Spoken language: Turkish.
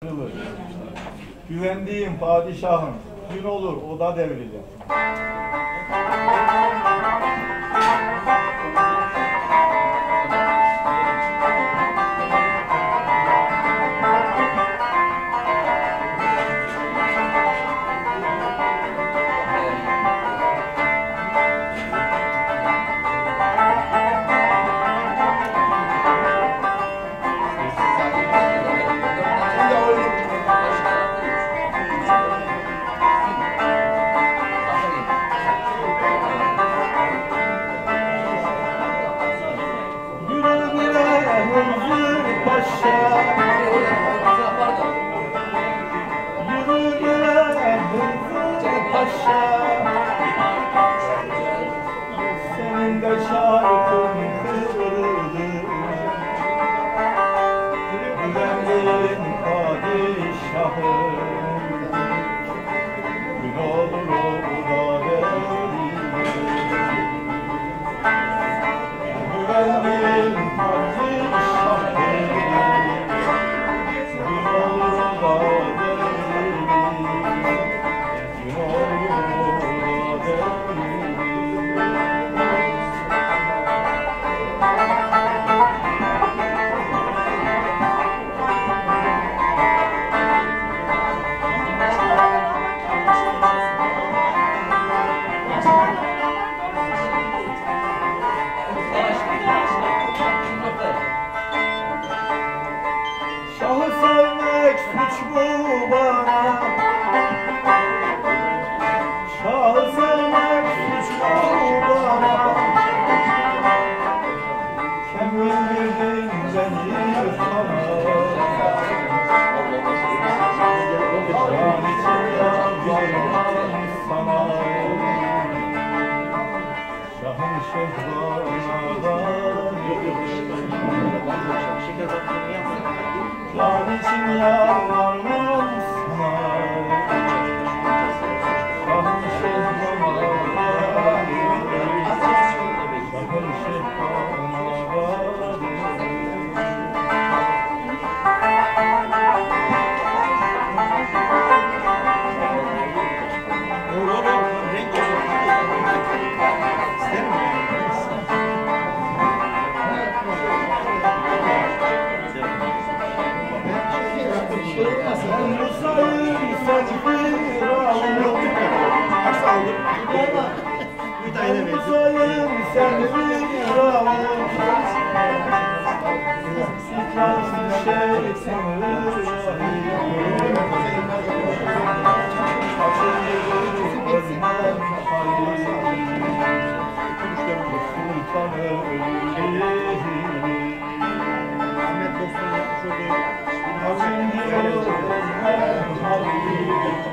Güvendiğim padişahım, gün olur o da devrilir. Senin de şarkın kırıldı, güvendiğin padişahım, gün olur o da devrilir. Güvendiğin padişahım, gün olur o da devrilir. Gün olur o da devrilir. Şahı sevmek suç mu bana? Şahı sevmek suç mu bana? Kim bildirdin beni sana? Can için yalvarmam sana. Şahın şehzadan can için yalvarmam sana. Şahın şehzadan şahın şehzadan. Sen bir ağır sıkmaz şey sanır ölmem hayır sultan ölür Ahmet Dost'un yapmış olduğu